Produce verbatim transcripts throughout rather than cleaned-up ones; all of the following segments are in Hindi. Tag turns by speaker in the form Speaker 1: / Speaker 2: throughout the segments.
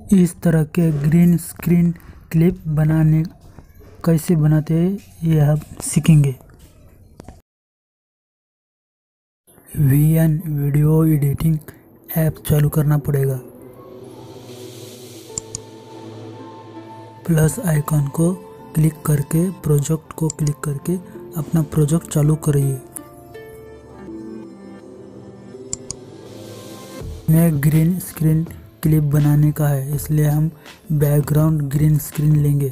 Speaker 1: इस तरह के ग्रीन स्क्रीन क्लिप बनाने कैसे बनाते हैं ये आप सीखेंगे। V N video editing app चालू करना पड़ेगा। प्लस आइकॉन को क्लिक करके प्रोजेक्ट को क्लिक करके अपना प्रोजेक्ट चालू करिए। हमें ग्रीन स्क्रीन क्लिप बनाने का है, इसलिए हम बैकग्राउंड ग्रीन स्क्रीन लेंगे।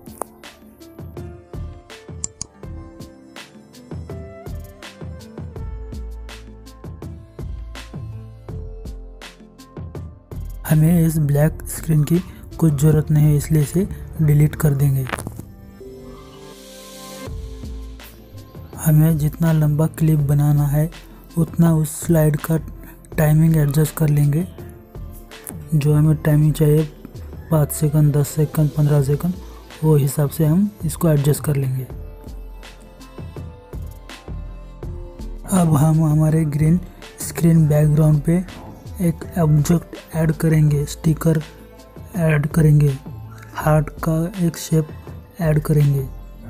Speaker 1: हमें इस ब्लैक स्क्रीन की कुछ ज़रूरत नहीं है, इसलिए इसे डिलीट कर देंगे। हमें जितना लंबा क्लिप बनाना है उतना उस स्लाइड का टाइमिंग एडजस्ट कर लेंगे। जो हमें टाइमिंग चाहिए पाँच सेकंड, दस सेकंड, पंद्रह सेकंड, वो हिसाब से हम इसको एडजस्ट कर लेंगे। अब हम हमारे ग्रीन स्क्रीन बैकग्राउंड पे एक ऑब्जेक्ट ऐड करेंगे, स्टिकर ऐड करेंगे, हार्ट का एक शेप ऐड करेंगे।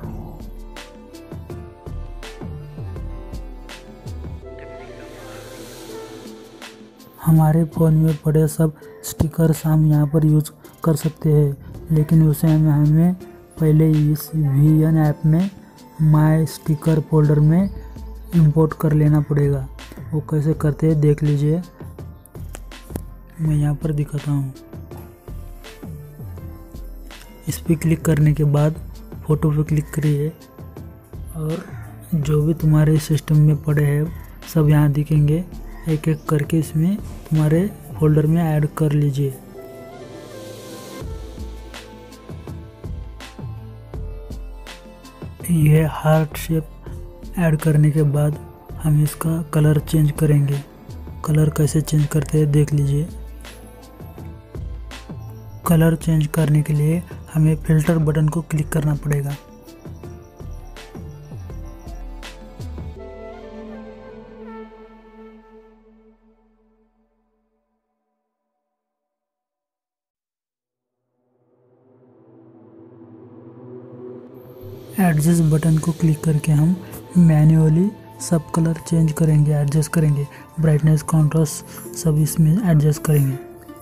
Speaker 1: हमारे फ़ोन में पड़े सब स्टिकर्स हम यहाँ पर यूज कर सकते हैं, लेकिन उसे हमें हमें पहले इस वी एन ऐप में माय स्टिकर फोल्डर में इंपोर्ट कर लेना पड़ेगा। वो कैसे करते हैं देख लीजिए, मैं यहाँ पर दिखाता हूँ। इस पर क्लिक करने के बाद फ़ोटो पे क्लिक करिए और जो भी तुम्हारे सिस्टम में पड़े हैं सब यहाँ दिखेंगे। एक एक करके इसमें तुम्हारे फोल्डर में ऐड कर लीजिए। यह हार्ट शेप ऐड करने के बाद हम इसका कलर चेंज करेंगे। कलर कैसे चेंज करते हैं देख लीजिए। कलर चेंज करने के लिए हमें फिल्टर बटन को क्लिक करना पड़ेगा। एडजस्ट बटन को क्लिक करके हम मैन्युअली सब कलर चेंज करेंगे, एडजस्ट करेंगे। ब्राइटनेस, कॉन्ट्रास्ट सब इसमें एडजस्ट करेंगे।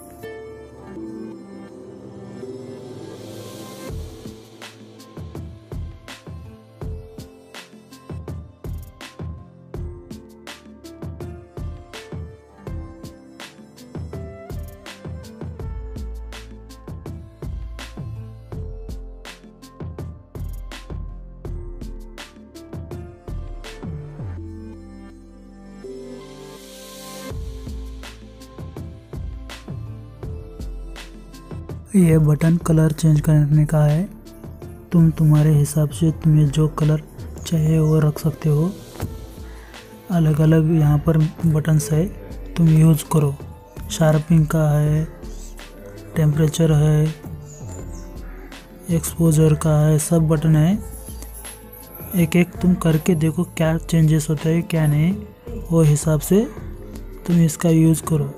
Speaker 1: यह बटन कलर चेंज करने का है। तुम तुम्हारे हिसाब से तुम्हें जो कलर चाहिए वो रख सकते हो। अलग अलग यहाँ पर बटन्स है, तुम यूज़ करो। शार्पिंग का है, टेम्परेचर है, एक्सपोजर का है, सब बटन है। एक एक तुम करके देखो क्या चेंजेस होता है क्या नहीं, वो हिसाब से तुम इसका यूज़ करो।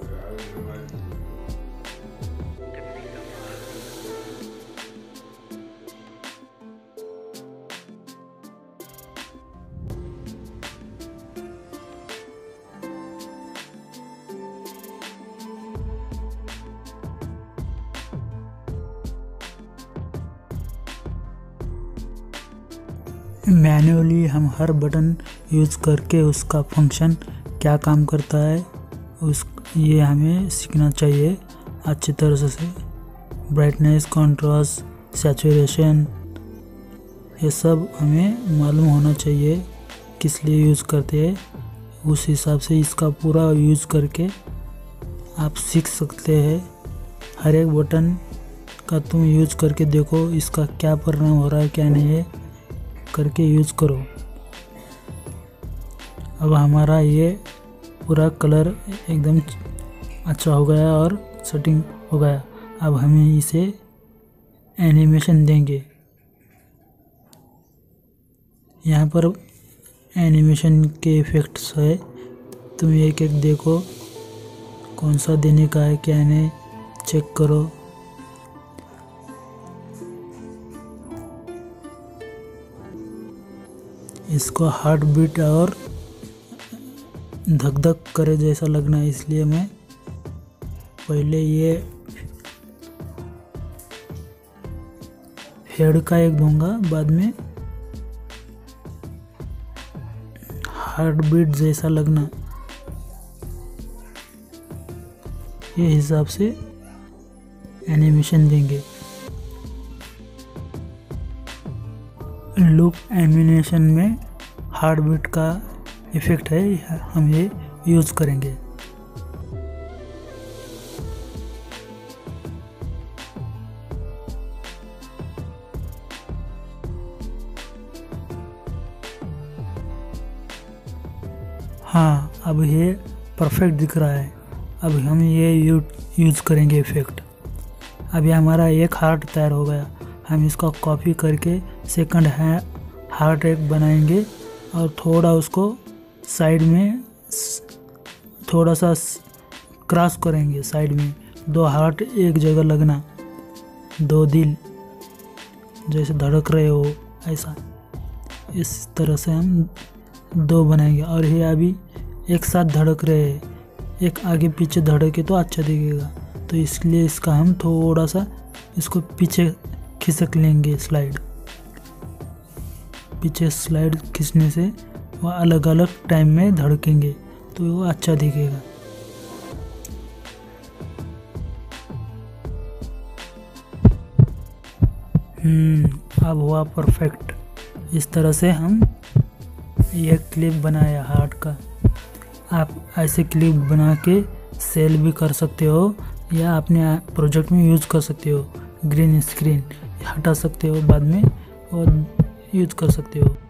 Speaker 1: मैन्युअली हम हर बटन यूज़ करके उसका फंक्शन क्या काम करता है उस ये हमें सीखना चाहिए अच्छी तरह से। ब्राइटनेस, कॉन्ट्रास्ट, सैचुरेशन, ये सब हमें मालूम होना चाहिए किस लिए यूज़ करते हैं। उस हिसाब से इसका पूरा यूज़ करके आप सीख सकते हैं। हर एक बटन का तुम यूज़ करके देखो इसका क्या परिणाम हो रहा है क्या नहीं है, करके यूज़ करो। अब हमारा ये पूरा कलर एकदम अच्छा हो गया और सेटिंग हो गया। अब हमें इसे एनिमेशन देंगे। यहाँ पर एनिमेशन के इफ़ेक्ट्स है, तुम एक एक देखो कौन सा देने का है क्या नहीं, चेक करो। इसको हार्ट बीट और धक धक करे जैसा लगना है, इसलिए मैं पहले ये हेड का एक दूंगा, बाद में हार्ट बीट जैसा लगना, ये हिसाब से एनिमेशन देंगे। लूप एनिमेशन में हार्ट बीट का इफेक्ट है, हम ये यूज करेंगे। हाँ, अब ये परफेक्ट दिख रहा है। अब हम ये यू, यूज करेंगे इफेक्ट। अभी हमारा एक हार्ट तैयार हो गया, हम इसका कॉपी करके सेकंड है हार्ट एक बनाएंगे और थोड़ा उसको साइड में थोड़ा सा क्रॉस करेंगे, साइड में दो हार्ट एक जगह लगना, दो दिल जैसे धड़क रहे हो ऐसा, इस तरह से हम दो बनाएंगे। और ये अभी एक साथ धड़क रहे हैं, एक आगे पीछे धड़के तो अच्छा दिखेगा, तो इसलिए इसका हम थोड़ा सा इसको पीछे खिसक लेंगे, स्लाइड पीछे स्लाइड खींचने से वो अलग अलग टाइम में धड़केंगे तो वो अच्छा दिखेगा। हम्म अब हुआ परफेक्ट। इस तरह से हम ये क्लिप बनाया हार्ट का। आप ऐसे क्लिप बना के सेल भी कर सकते हो या अपने प्रोजेक्ट में यूज़ कर सकते हो। ग्रीन स्क्रीन हटा सकते हो बाद में और यूज़ कर सकते हो।